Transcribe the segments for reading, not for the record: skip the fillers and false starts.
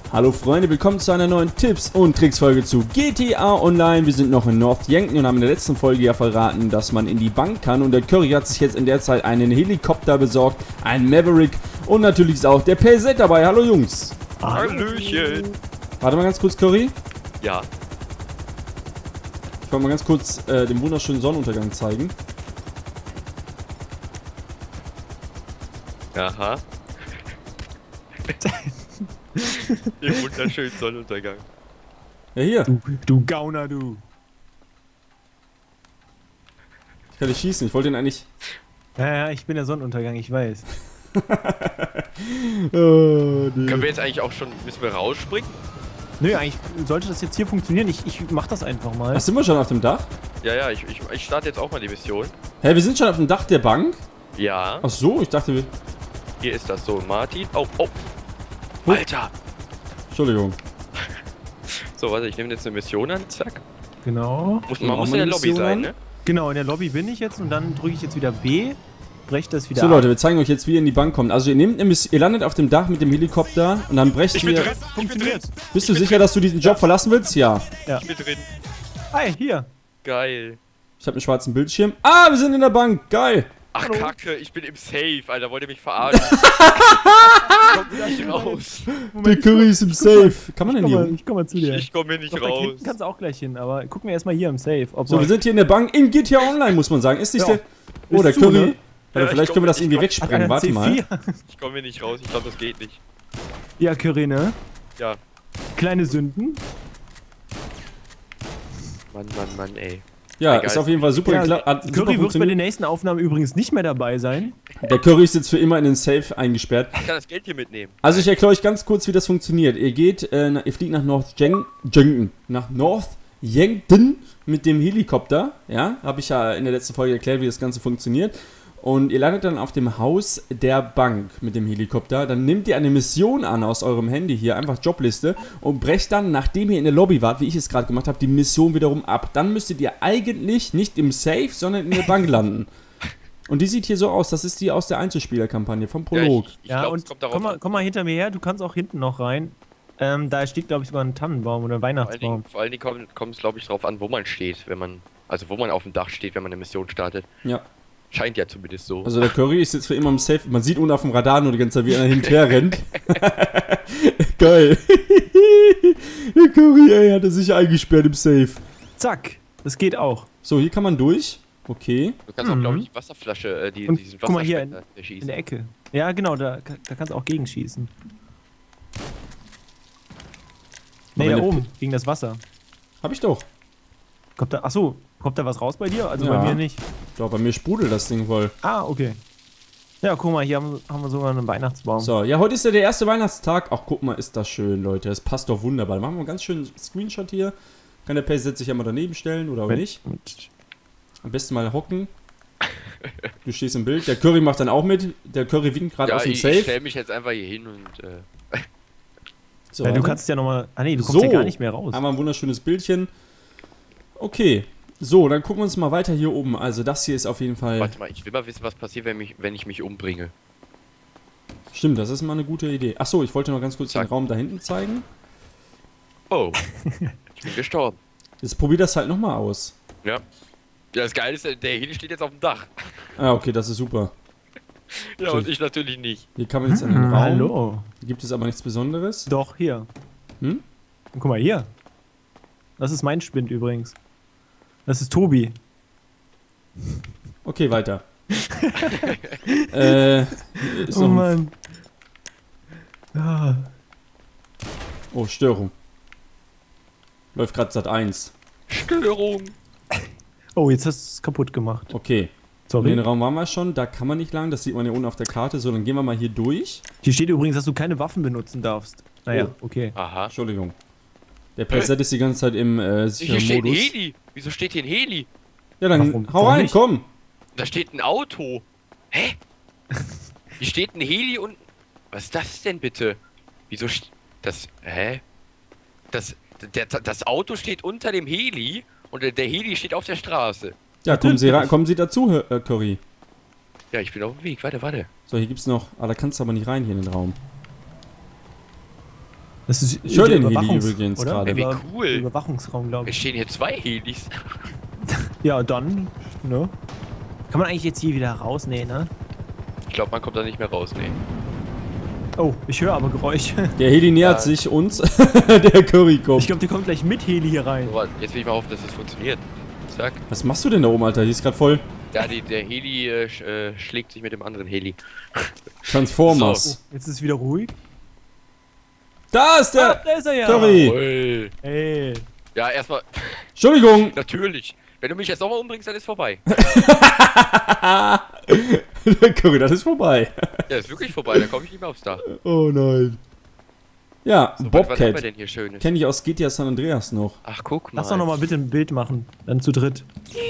Hallo Freunde, willkommen zu einer neuen Tipps- und Tricks-Folge zu GTA Online. Wir sind noch in North Yankton und haben in der letzten Folge ja verraten, dass man in die Bank kann. Und der Curry hat sich jetzt in der Zeit einen Helikopter besorgt, einen Maverick. Und natürlich ist auch der PZ dabei. Hallo Jungs. Hallöchen. Warte mal ganz kurz, Curry. Ja. Ich wollte mal ganz kurz den wunderschönen Sonnenuntergang zeigen. Aha. Den wunderschönen Sonnenuntergang. Ja, hier. Du Gauner, du. Ich kann nicht schießen. Ich wollte ihn eigentlich... Ja, ich bin der Sonnenuntergang, ich weiß. Oh, nee. Können wir jetzt eigentlich auch schon, müssen wir rausspringen? Nö, eigentlich sollte das jetzt hier funktionieren. Ich mach das einfach mal. Ach, sind wir schon auf dem Dach? Ja, ich starte jetzt auch mal die Mission. Hä, wir sind schon auf dem Dach der Bank? Ja, Ach so, ich dachte wir... hier ist das so, Martin. Oh. Huch. Alter. Entschuldigung. So, warte, ich nehme jetzt eine Mission an, zack. Genau. Man muss in der Lobby Mission sein, an? ne? Genau, in der Lobby bin ich jetzt und dann drücke ich jetzt wieder B, breche das wieder So ab. Leute, wir zeigen euch jetzt, wie ihr in die Bank kommt. Also ihr landet auf dem Dach mit dem Helikopter und dann brecht ihr... Funktioniert. Bist du sicher, dass du diesen Job verlassen willst? Ja. Ja. Ich bin drin. Hi, hier. Geil. Ich habe einen schwarzen Bildschirm. Ah, wir sind in der Bank. Geil. Ach, Hallo. Kacke, ich bin im Safe, Alter, wollt ihr mich verarschen? Kommt nicht raus. Der Curry ist im Safe. Kann man denn hier? Ich komm mal zu dir. Ich komme hier nicht Doch, da raus. hinten kannst du auch gleich hin, aber gucken wir erstmal hier im Safe. Ob So, wir sind hier in der Bank in GTA Online, muss man sagen. Ist nicht Ja. der... Oh, der Ist zu, Curry... ne? Warte, Ja, vielleicht ich können wir das komm- irgendwie ich komm- wegsprengen. Warte mal. Ich komme hier nicht raus, ich glaube, das geht nicht. Ja, Kyrene. Ja. Kleine Sünden. Mann, ey. Ja, Egal. ist auf jeden Fall super Ja, geklappt. Hat super Curry wird bei funktioniert. den nächsten Aufnahmen übrigens nicht mehr dabei sein. Der Curry ist jetzt für immer in den Safe eingesperrt. Ich kann das Geld hier mitnehmen. Also ich erkläre euch ganz kurz, wie das funktioniert. Ihr geht, ihr fliegt nach North Yankton mit dem Helikopter. Ja, habe ich ja in der letzten Folge erklärt, wie das Ganze funktioniert. Und ihr landet dann auf dem Haus der Bank mit dem Helikopter. Dann nehmt ihr eine Mission an aus eurem Handy hier, einfach Jobliste, und brecht dann, nachdem ihr in der Lobby wart, wie ich es gerade gemacht habe, die Mission wiederum ab. Dann müsstet ihr eigentlich nicht im Safe, sondern in der Bank landen. Und die sieht hier so aus, das ist die aus der Einzelspielerkampagne vom Prolog. Ich glaub, es kommt darauf an. komm mal hinter mir her, du kannst auch hinten noch rein. Da steht, glaube ich, sogar ein Tannenbaum oder ein Weihnachtsbaum. Vor allen Dingen kommt es, glaube ich, darauf an, wo man steht, wo man auf dem Dach steht, wenn man eine Mission startet. Ja. Scheint ja zumindest so. Also der Curry ist jetzt für immer im Safe. Man sieht unten auf dem Radar nur die ganze Zeit, wie einer hinterher rennt. Geil. Der Curry, ey, hat er sich eingesperrt im Safe. Zack, das geht auch. So, hier kann man durch. Okay. Du kannst auch, glaube ich, die Wasserflasche, Und diesen guck mal hier Wasserspender In schießen. der Ecke. Ja, genau, da kannst du auch gegenschießen. Nee, Aber da eine oben, gegen das Wasser. Hab ich doch. Achso, kommt da was raus bei dir? Also Ja. bei mir nicht. Doch, bei mir sprudelt das Ding voll. Ah, okay. Ja, guck mal, hier haben wir sogar einen Weihnachtsbaum. So, ja, heute ist ja der erste Weihnachtstag. Ach, guck mal, ist das schön, Leute. Das passt doch wunderbar. Machen wir einen ganz schönen Screenshot hier. Kann der PZ sich ja mal daneben stellen oder auch nicht. Am besten mal hocken. Du stehst im Bild. Der Curry macht dann auch mit. Der Curry winkt gerade aus dem ich Safe. stelle mich jetzt einfach hier hin und So, Ja, du warte. kannst ja nochmal. Ah, nee, du kommst ja gar nicht mehr raus. Haben wir ein wunderschönes Bildchen. Okay. So, dann gucken wir uns mal weiter hier oben. Also das hier ist auf jeden Fall... warte mal, ich will mal wissen, was passiert, wenn ich mich umbringe. Stimmt, das ist mal eine gute Idee. Achso, ich wollte noch ganz kurz den Zack. Raum da hinten zeigen. Oh, ich bin gestorben. Jetzt probier das halt nochmal aus. Ja. Ja, das Geile ist, der Heli steht jetzt auf dem Dach. Ah, okay, das ist super. Ja, So. und ich natürlich nicht. Hier kann man jetzt in den Raum. Hallo. Gibt es aber nichts Besonderes. Doch, hier. Hm? Und guck mal, hier. Das ist mein Spind übrigens. Das ist Tobi. Okay, weiter. Hier ist Oh noch ein... Mann. Ah. Oh, Störung. Läuft gerade Sat 1. Störung. Oh, jetzt hast du es kaputt gemacht. Okay. In Sorry. den Raum waren wir schon. Da kann man nicht lang. Das sieht man hier unten auf der Karte. So, dann gehen wir mal hier durch. Hier steht übrigens, dass du keine Waffen benutzen darfst. Naja, Oh. okay. Aha. Entschuldigung. Der PZ ist die ganze Zeit im Hier sicheren steht ein Modus. Heli. Wieso steht hier ein Heli? Ja, dann Warum? hau Warum rein, nicht? komm. Da steht ein Auto. Hä? Hier steht ein Heli und... Was ist das denn bitte? Wieso... Hä? Das Auto steht unter dem Heli und der Heli steht auf der Straße. Ja, kommen Sie dazu, Curry. Ja, ich bin auf dem Weg. Warte. So, hier gibt's noch... Ah, da kannst du aber nicht rein hier in den Raum. Das ist Ich höre der den Heli Überwachungs- übrigens oder? gerade. Wie Der cool. Überwachungsraum, glaube Es ich. stehen hier 2 Helis. Ja, dann, ne? Kann man eigentlich jetzt hier wieder raus? Nee, ne? Ich glaube, man kommt da nicht mehr raus, nee. Oh, ich höre aber Geräusche. Der Heli nähert Ja. sich uns. Der Curry kommt. Ich glaube, der kommt gleich mit Heli hier rein. Aber jetzt will ich mal hoffen, dass das funktioniert. Zack. Was machst du denn da oben, Alter? Die ist gerade voll. Ja, der Heli schlägt sich mit dem anderen Heli. Transformers. Oh, jetzt ist es wieder ruhig. Da ist Ah, der! da ist er ja. Curry! Ui. Ey. Ja, erstmal, Entschuldigung! natürlich. Wenn du mich jetzt nochmal umbringst, dann ist vorbei. Curry, das ist vorbei. Ja, ist wirklich vorbei, da komme ich nicht mehr aufs Dach. Oh nein. Ja, So, was haben wir Bobcat. denn hier Schönes? Kenne ich aus GTA San Andreas noch. Ach, guck mal. Lass doch nochmal bitte ein Bild machen. Dann zu dritt.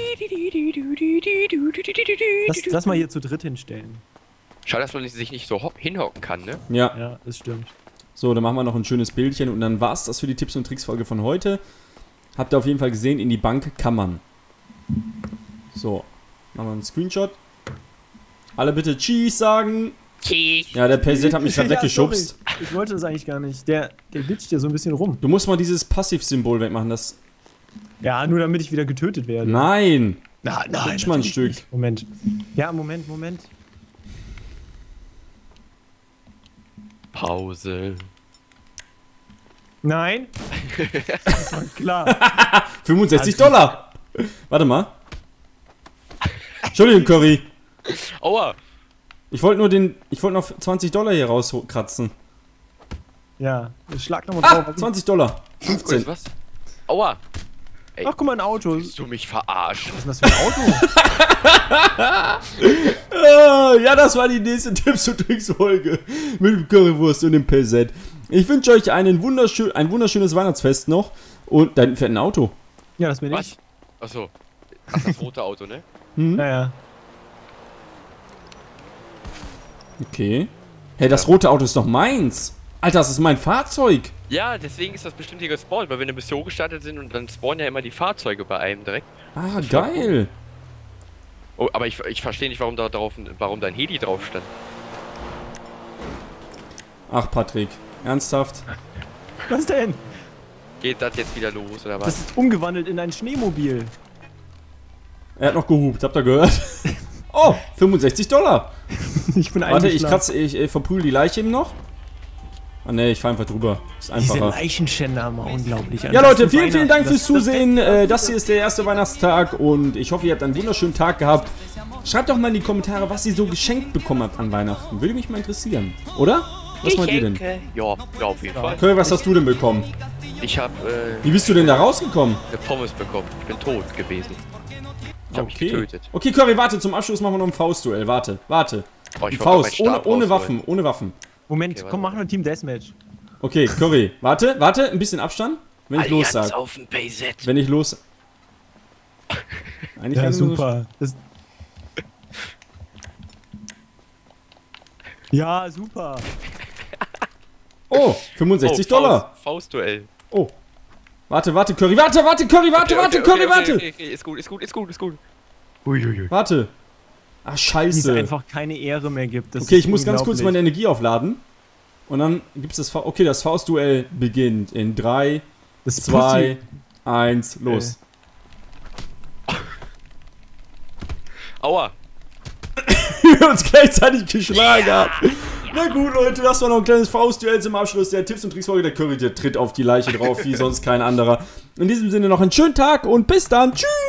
Lass mal hier zu dritt hinstellen. Schade, dass man sich nicht so hinhocken kann, ne? Ja. Ja, das stimmt. So, dann machen wir noch ein schönes Bildchen und dann war's das für die Tipps und Tricks Folge von heute. Habt ihr auf jeden Fall gesehen, in die Bank kann man. So, machen wir einen Screenshot. Alle bitte Cheese sagen. Ja, der PZ hat mich gerade Ja, weggeschubst. sorry. Ich wollte das eigentlich gar nicht. Der glitscht ja so ein bisschen rum. Du musst mal dieses Passivsymbol wegmachen. Das. Ja, nur damit ich wieder getötet werde. Nein! Na, Rutsch mal ein natürlich Stück. nicht. Moment. Ja, Moment. Pause. Nein. Das war klar. 65 Dollar! Warte mal. Entschuldigung, Curry. Aua! Ich wollte noch 20 Dollar hier rauskratzen. Ja, schlag nochmal drauf. 20 Dollar. Cool, 15. was? Aua! Ey, Ach, guck mal, ein Auto. Was willst du mich verarschen? ist denn das für ein Auto? Ja, das war die nächste Tipps und Tricks Folge mit dem Currywurst und dem PZ. Ich wünsche euch ein wunderschönes Weihnachtsfest noch und da hinten fährt ein Auto. Ja, das bin Was? ich. Achso. Ach, das rote Auto, ne? Naja. Okay. Hey, das rote Auto ist doch meins. Alter, das ist mein Fahrzeug. Ja, deswegen ist das bestimmt hier gespawnt, weil wir eine Mission gestartet sind und dann spawnen ja immer die Fahrzeuge bei einem direkt. Ah, geil. Oh, aber ich verstehe nicht, warum dein Heli drauf stand. Ach, Patrick. Ernsthaft? Was denn? Geht das jetzt wieder los oder Das was? ist umgewandelt in ein Schneemobil. Er hat noch gehupt, habt ihr gehört? Oh, 65 Dollar. Ich bin Warte, eingeschlafen. ich verprügel die Leiche eben noch. Ah ne, ich fahr einfach drüber. Ist Diese einfacher. Leichenschänder haben wir unglaublich. Ja Leute, vielen Dank fürs Das Zusehen. Das hier ist der erste Weihnachtstag und ich hoffe, ihr habt einen wunderschönen Tag gehabt. Schreibt doch mal in die Kommentare, was ihr so geschenkt bekommen habt an Weihnachten. Würde mich mal interessieren. Oder? Was meint ihr denn? Ja, auf jeden Fall. Curry, was hast du denn bekommen? Ich habe Wie bist du denn da rausgekommen? eine Pommes bekommen. Ich bin tot gewesen. Ich habe mich getötet. Okay, Curry, warte, zum Abschluss machen wir noch ein Faustduell. Warte. Oh, Ein ich wollte Faust, meinen Stab ohne rausholen. Waffen. Moment, Okay, komm, warte. machen wir Team Deathmatch. Okay, Curry, warte, ein bisschen Abstand. Wenn ich los sag. auf den PZ. Wenn ich los... Eigentlich Ja, kann ich nur so- super. Ja, super. Oh, 65 Dollar. Faustduell. Oh. Warte, Curry, warte, Curry, warte. Okay, ist gut. Uiuiui. Warte. Ach, Wie es scheiße. einfach keine Ehre mehr gibt. Das Okay, ist ich muss ganz kurz meine unglaublich. Energie aufladen. Und dann gibt's das Okay, das Faustduell beginnt in 3, Das 2, 1, los. Aua. Wir uns gleichzeitig geschlagen haben. Na gut, Leute, das war noch ein kleines Faustduell zum Abschluss der Tipps und Tricks Folge. Der Curry, der tritt auf die Leiche drauf, wie sonst kein anderer. In diesem Sinne noch einen schönen Tag und bis dann. Tschüss.